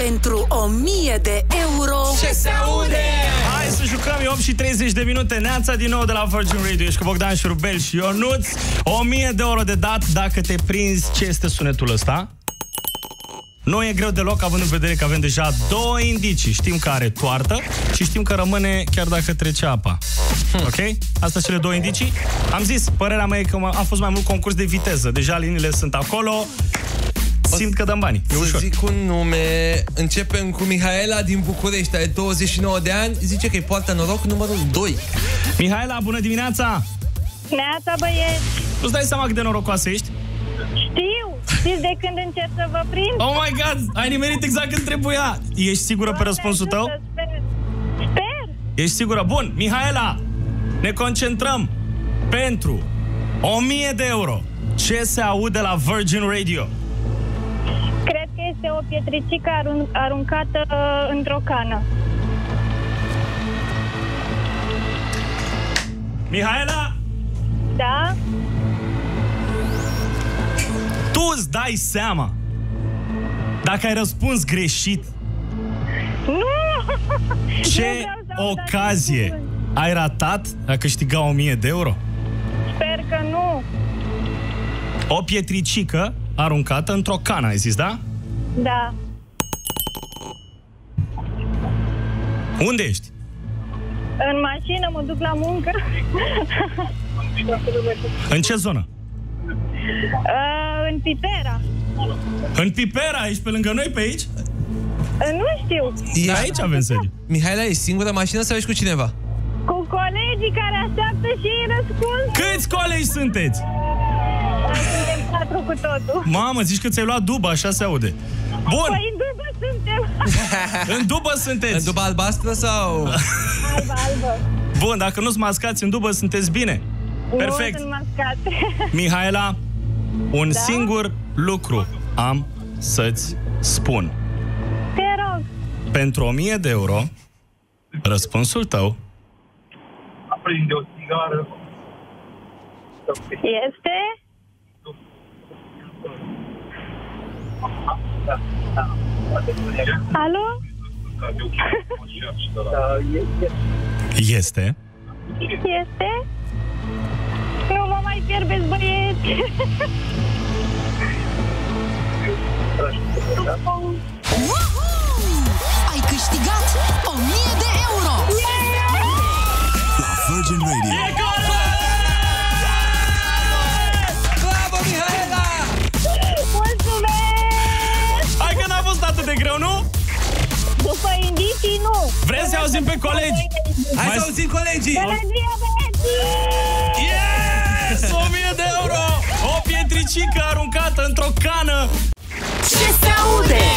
Pentru 1000 de euro. Ce se aude? Hai să jucăm, e 8 și 30 de minute. Neața din nou de la Virgin Radio. Ești cu Bogdan Șurubel și Ionuț. 1000 de euro de dat dacă te prinzi ce este sunetul ăsta. Nu e greu deloc, având în vedere că avem deja 2 indicii. Știm că are toartă și știm că rămâne chiar dacă trece apa. Ok? Astea sunt cele 2 indicii. Am zis, părerea mea e că a fost mai mult concurs de viteză. Deja liniile sunt acolo. Simt că dăm banii. E ușor. Zic un nume. Începem cu Mihaela din București. Are 29 de ani. Zice că îi poartă noroc numărul 2. Mihaela, bună dimineața! Neața, băieți! Nu-ți dai seama cât de norocoasă ești? Știu! Știți de când încerc să vă prind? Oh my God! Ai nimerit exact când trebuia! Ești sigură pe răspunsul tău? Sper! Ești sigură? Bun! Mihaela! Ne concentrăm pentru 1000 de euro. Ce se aude la Virgin Radio? Cred că este o pietricică aruncată într-o cană. Mihaela! Da? Tu îți dai seama dacă ai răspuns greșit? Nu! Ce ocazie ai ratat a câștiga 1000 de euro? Sper că nu. O pietricică aruncată într-o cană, ai zis, da? Da. Unde ești? În mașină mă duc la muncă. În ce zonă? În Pipera. În Pipera? Ești pe lângă noi pe aici? Nu știu. Da, aici avem sediu. Mihaela, e singura mașină sau ești cu cineva? Cu colegii care așteaptă și răspuns. Câți colegi sunteți? Suntem 4 cu totul. Mamă, zici că ți-ai luat dubă, așa se aude. Bun. Păi în dubă suntem. În dubă sunteți. În dubă albastră sau? Albă. Bun, dacă nu-ți mascați în dubă, sunteți bine. Perfect. Nu sunt mascate. Mihaela, un singur lucru am să-ți spun. Te rog. Pentru 1000 de euro, răspunsul tău aprinde o țigară. Este? Alo? este... Este? Nu mă mai fierbeți, băieți! Ai câștigat 1000 de euro! La Virgin Radio. Bravo, Mihaela! Mulțumesc! Hai că n-a fost atât de greu, nu? După indicii, nu! Vrem să auzim pe colegi! Hai să auzim colegii! Bună ziua, băieți! Yes! 1000 de euro! O pietricică aruncată într-o cană! Ce se aude?